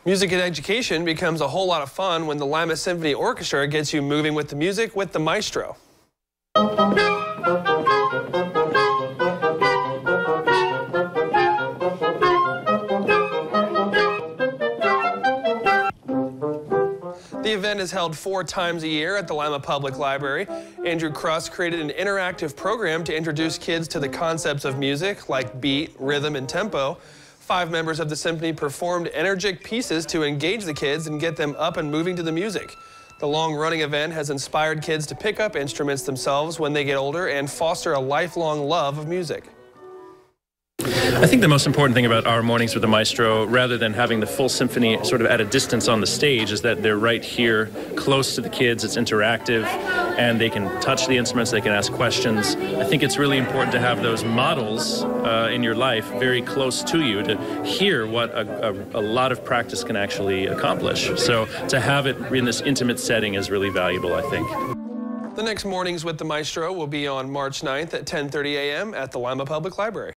Music and education becomes a whole lot of fun when the Lima Symphony Orchestra gets you moving with the music with the maestro. The event is held 4 times a year at the Lima Public Library. Andrew Kruss created an interactive program to introduce kids to the concepts of music like beat, rhythm, and tempo. 5 members of the symphony performed energetic pieces to engage the kids and get them up and moving to the music. The long-running event has inspired kids to pick up instruments themselves when they get older and foster a lifelong love of music. I think the most important thing about our mornings with the maestro, rather than having the full symphony sort of at a distance on the stage, is that they're right here, close to the kids. It's interactive, and they can touch the instruments, they can ask questions. I think it's really important to have those models in your life very close to you to hear what a lot of practice can actually accomplish. So to have it in this intimate setting is really valuable, I think. The next Mornings with the Maestro will be on March 9th at 10:30 a.m. at the Lima Public Library.